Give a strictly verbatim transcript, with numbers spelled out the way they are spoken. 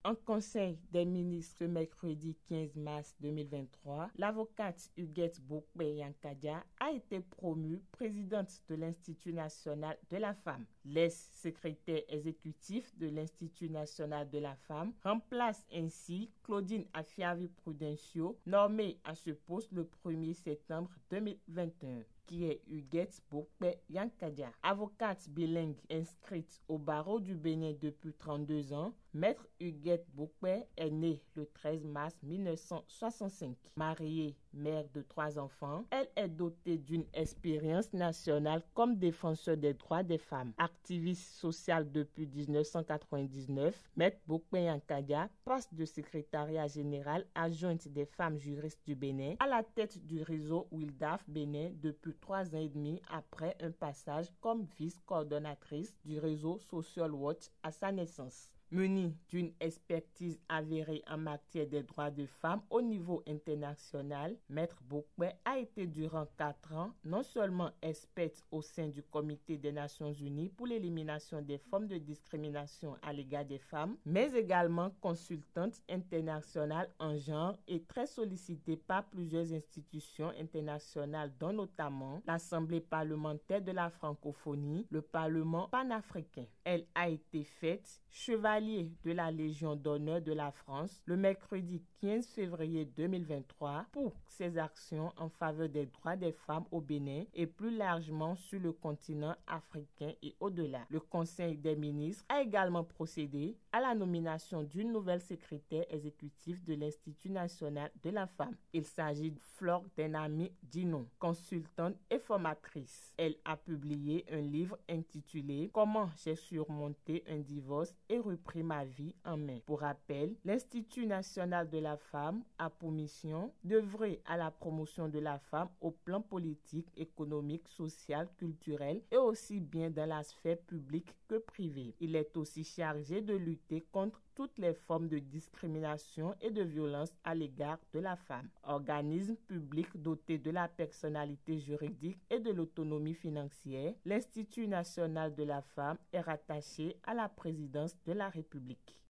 En Conseil des ministres mercredi quinze mars deux mille vingt-trois, l'avocate Huguette Bokpe-Yankadia a été promue présidente de l'Institut national de la femme. L'ex-secrétaire exécutif de l'Institut national de la femme remplace ainsi Claudine Afiavi-Prudencio, nommée à ce poste le premier septembre deux mille vingt et un. Qui est Huguette Bokpe-Yankadia. Avocate bilingue inscrite au barreau du Bénin depuis trente-deux ans, Maître Huguette Bokpe est née le treize mars mille neuf cent soixante-cinq. Mariée, mère de trois enfants, elle est dotée d'une expérience nationale comme défenseur des droits des femmes. Activiste sociale depuis mille neuf cent quatre-vingt-dix-neuf, Maître Bokpe-Yankadia passe de secrétariat général adjointe des femmes juristes du Bénin à la tête du réseau Wildaf Bénin depuis trois ans et demi après un passage comme vice-coordonnatrice du réseau Social Watch à sa naissance. Munie d'une expertise avérée en matière des droits des femmes au niveau international, Maître Bokpe a été durant quatre ans non seulement experte au sein du Comité des Nations Unies pour l'élimination des formes de discrimination à l'égard des femmes, mais également consultante internationale en genre et très sollicitée par plusieurs institutions internationales, dont notamment l'Assemblée parlementaire de la francophonie, le Parlement panafricain. Elle a été faite chevalier de la Légion d'honneur de la France le mercredi quinze février deux mille vingt-trois pour ses actions en faveur des droits des femmes au Bénin et plus largement sur le continent africain et au-delà. Le Conseil des ministres a également procédé à la nomination d'une nouvelle secrétaire exécutive de l'Institut national de la femme. Il s'agit de Flore Denami Dinon, consultante et formatrice. Elle a publié un livre intitulé « Comment j'ai surmonté un divorce et repris ma vie en main ». Pour rappel, l'Institut national de la femme a pour mission d'œuvrer à la promotion de la femme au plan politique, économique, social, culturel et aussi bien dans la sphère publique que privée. Il est aussi chargé de lutter contre toutes les formes de discrimination et de violence à l'égard de la femme. Organisme public doté de la personnalité juridique et de l'autonomie financière, l'Institut national de la femme est rattaché à la présidence de la République.